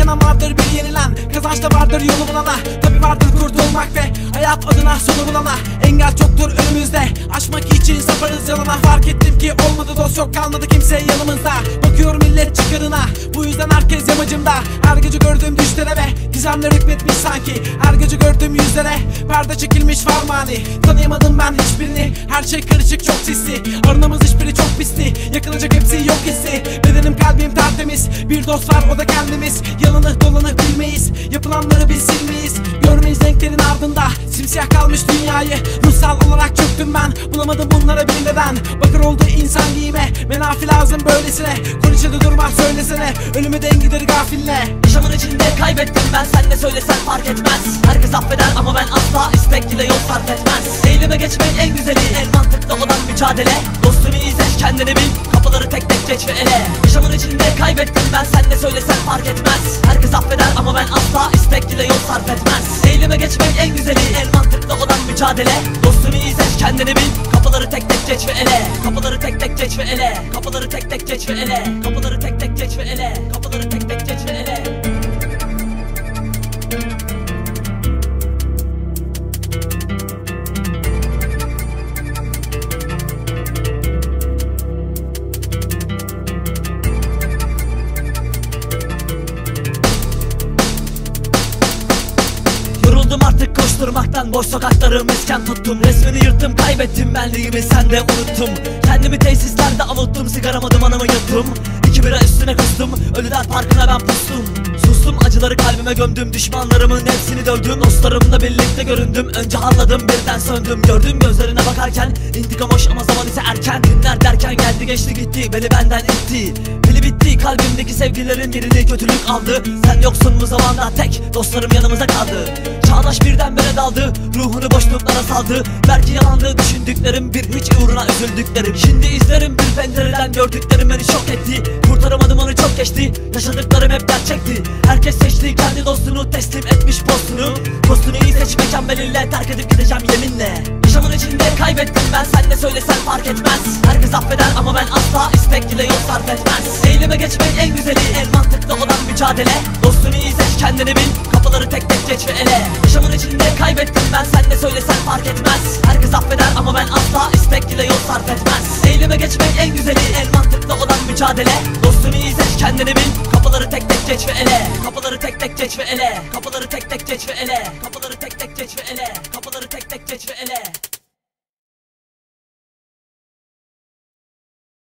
yanan vardır bir yenilen, kazanç da vardır yolu bulana. Tabi vardır kurtulmak ve hayat adına sonu bulana. Engel çoktur önümüzde, aşmak için saparız yalana. Fark ettim ki olmadı dost, yok kalmadı kimse yanımızda. Bakıyorum millet çıkarına, bu yüzden herkes yamacımda. Her gece gördüğüm düşlere ve gizemler hükmetmiş sanki. Her gece gördüğüm yüzlere perde çekilmiş var mani. Tanıyamadım ben hiçbirini, her şey karışık çok sisli. Arınamız hiçbiri çok pisli, yakılacak hepsi yok hissi. Bedenim kalbim tertemiz, bir dost var o da kendimiz. Yalanı dolanı bilmeyiz, yapılanları biz silmeyiz. Görmeyiz renklerin ardında, simsiyah kalmış dünyayı. Ruhsal olarak çöktüm ben, bulamadım bunlara bir neden. Bakır oldu insan giyime, menafi lazım böylesine. Konuşadı durma söylesene, ölümü dengidir gafille. Yaşamın içinde kaybettim ben, sen ne söylesen fark etmez. Herkes affeder ama ben asla, istek ile yol sarf etmez. Eyleme geçmek en güzeli, en mantıklı olan mücadele. Dostunu iyi seç, kendini bil, kapıları tek tek geç ve ele. Yaşamın içinde kaybettim ben, sen ne söylesen fark etmez. Herkes affeder ama ben asla, istek ile yol sarf etmez. Eyleme geçmek en güzeli, en mantıklı olan mücadele. Dostunu iyi seç, kendini bil, kapıları tek tek geç ve ele. Kapıları tek tek geç ve ele. Kapıları tek tek geç ve ele. Kapıları tek tek geç ve ele. Kapıları tek tek geç ve ele. Yoruldum artık koşturmaktan, boş sokakları mesken tuttum. Resmini yırttım, kaybettim benliğimi, sen de unuttum. Kendimi tesislerde avuttum, sigaramı dumanımı yuttum. 2 bira üstüne kustum, ölüler parkına ben pustum. Sustum, acıları kalbime gömdüm, düşmanlarımın hepsini dövdüm. Dostlarımla birlikte göründüm, önce harladım birden söndüm. Gördüm gözlerine bakarken, intikam hoş ama zaman ise erken. Günler derken geldi geçti gitti, beni benden itti. Pili bitti, kalbimdeki sevgilerin yerini kötülük aldı. Sen yoksun bu zamanda, tek dostlarım yanımıza kaldı. Çağdaş birdenbire daldı, ruhunu boşluklara saldı. Belki yalandı düşündüklerim, bir hiç uğruna üzüldüklerim. Şimdi izlerim bir pencereden, gördüklerim beni şok etti. Kurtaramadım onu çok geçti, yaşadıklarım hep gerçekti. Herkes seçti kendi dostunu, teslim etmiş postunu. Postunu iyi seç, mekan belirle, terk edip gideceğim yeminle. Yaşamın içinde kaybettim ben, sen ne söylesen fark etmez. Herkes affeder ama ben asla, istek ile yol sarf etmez. Eyleme geçmek en güzeli, en mantıklı olan mücadele. Dostunu iyi seç, kendini bil, kapıları tek tek geç ve ele. Yaşamın içinde kaybettim ben, sen ne söylesen fark etmez. Herkes affeder ama ben asla, istek ile yol sarf etmez. Eyleme geçmek en güzeli, en mantıklı olan mücadele. Dostunu iyi seç, kendini bil, kapıları tek tek geç ve ele. Kapıları tek tek geç ve ele. Kapıları tek tek geç ve ele. Kapıları tek tek geç ve ele. Kapıları tek tek geç ve ele.